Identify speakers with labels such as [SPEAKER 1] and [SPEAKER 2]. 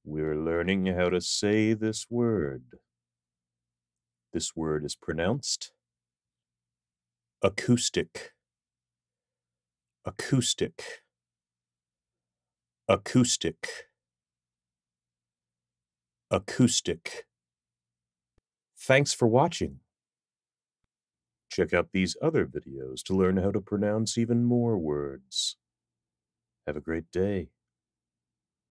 [SPEAKER 1] We're learning how to say this word. This word is pronounced acoustic, acoustic, acoustic, acoustic. Thanks for watching. Check out these other videos to learn how to pronounce even more words. Have a great day.